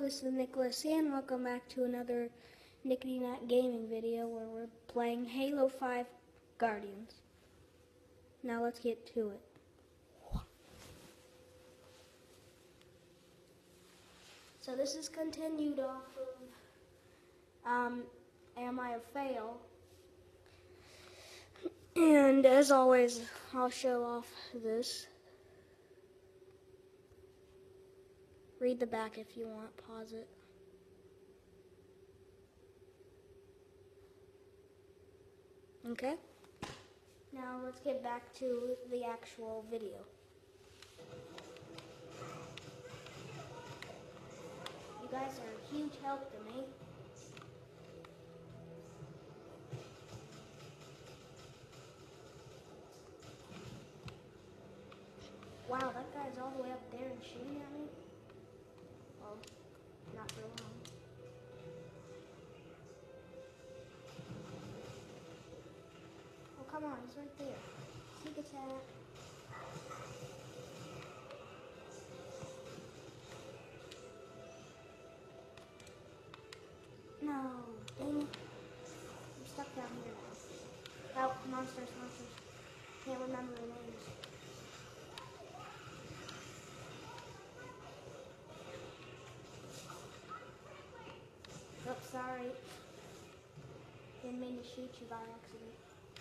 this is Nicholas, and welcome back to another Nickety Nat Gaming video where we're playing Halo 5 Guardians. Now let's get to it. So this is continued off of Am I a Fail? And as always, I'll show off this. Read the back if you want, pause it. Okay? Now let's get back to the actual video. You guys are a huge help to me. Wow, that guy's all the way up there and shooting at me? Well, not for long. Oh, come on, he's right there. Sneak attack. No, dang it. I'm stuck down here now. Oh, monsters. Can't remember their names. Oh, sorry. Didn't mean to shoot you by accident.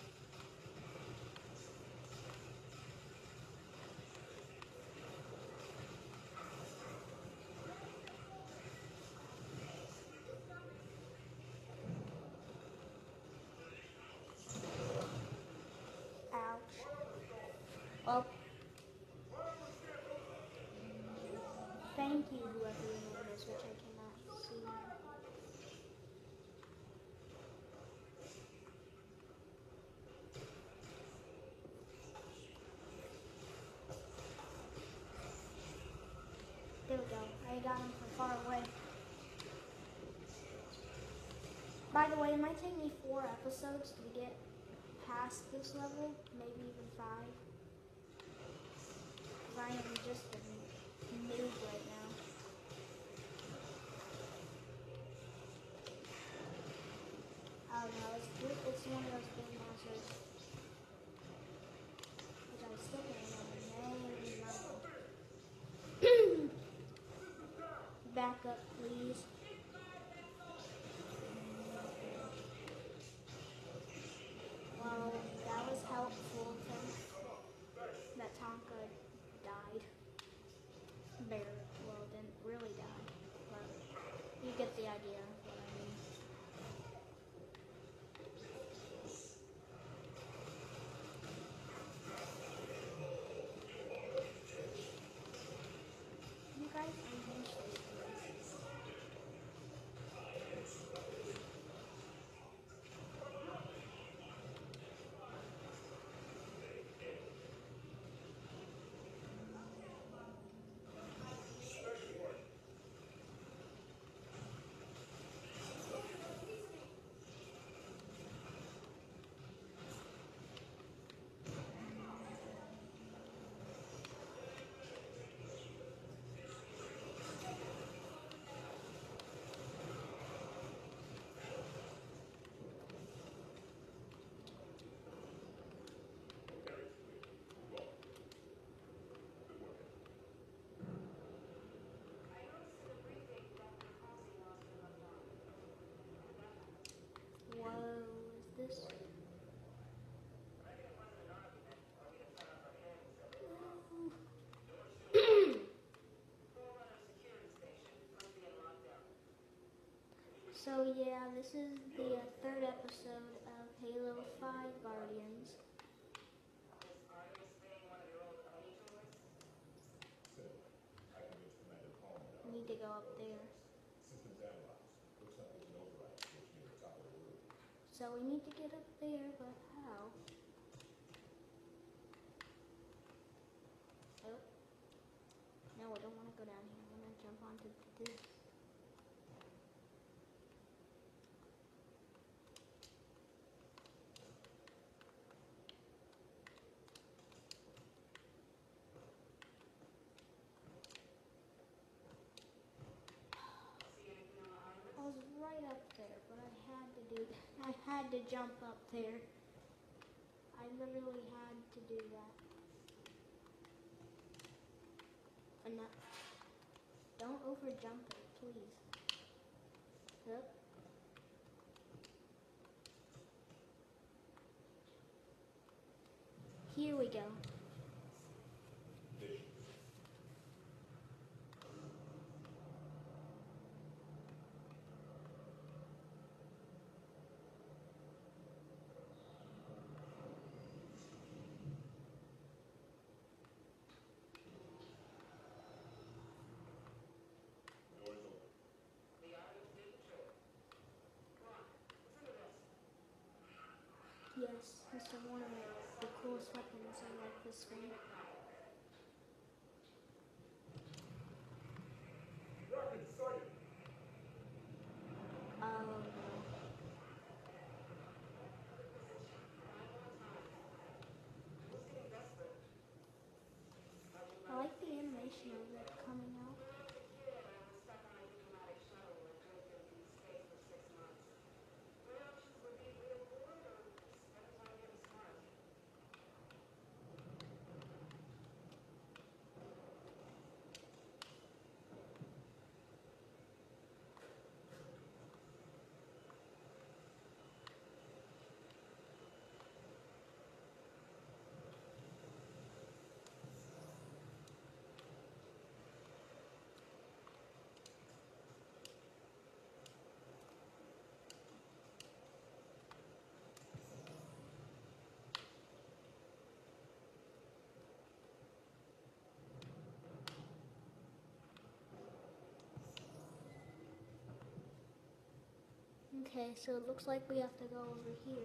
Ouch. Oh. Thank you, whoever your name is, which I cannot see now. There we go. I got him from far away. By the way, it might take me 4 episodes to get past this level, maybe even 5. Because I am just a noob right now. I don't know, it's one of those big monsters. Which I still can't remember. Back up, please. Well, that was helpful that Tonka died. Well, didn't really die, but you get the idea of what I mean. You guys are useless. Whoa, is this? So yeah, this is the 3rd episode of Halo 5 Guardians. We need to go up there. So we need to get up there, but how? Oh. No, I don't want to go down here. I want to jump onto this. do. I had to jump up there. I literally had to do that. Enough. Don't over jump it, please. Yep. Here we go. Yes, this is one of the coolest weapons. I like this one. Oh no. I like the animation of it coming out. Okay, so it looks like we have to go over here.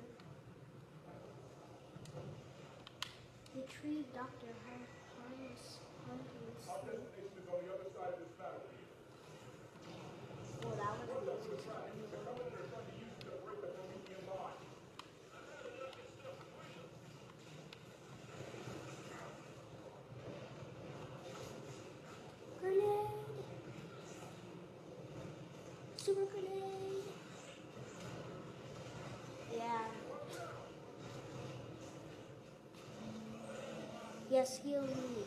Retrieve Dr. Harness. Our destination is on the other side of this battlefield. Well, that was They're easy. trying to use it to break the Promethean line. Grenade! Super grenade! Yeah. Yes, heal me.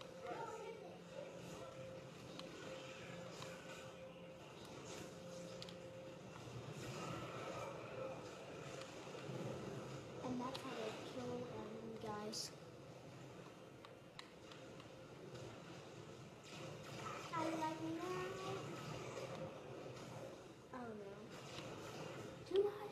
And that's how they kill enemy guys. I like me now. Oh no. Too much.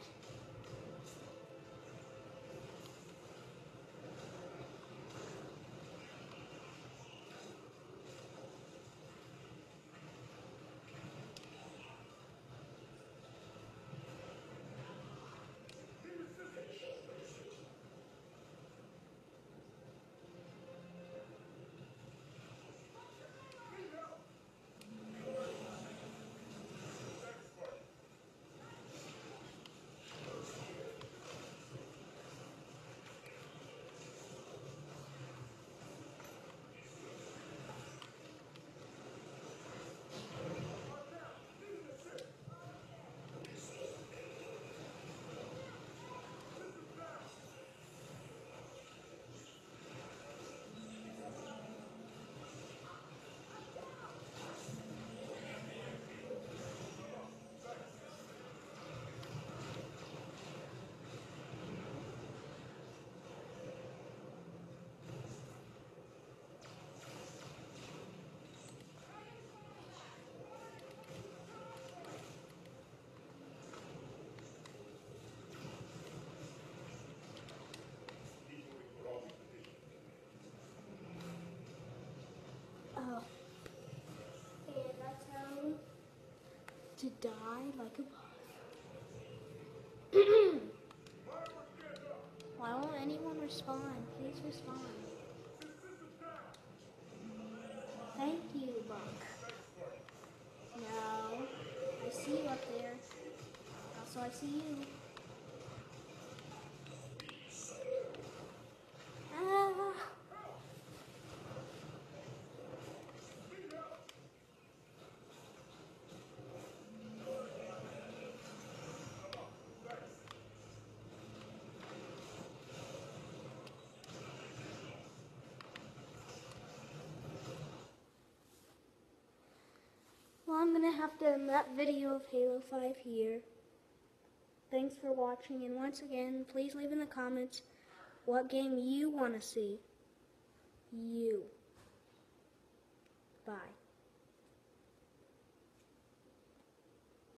Oh. And that's how to die like a boss. Why won't anyone respond? Please respond. Thank you, Buck. No. I see you up there. Also, I see you. Ah. going to have to end that video of Halo 5 here. Thanks for watching, and once again, please leave in the comments what game you want to see. Bye.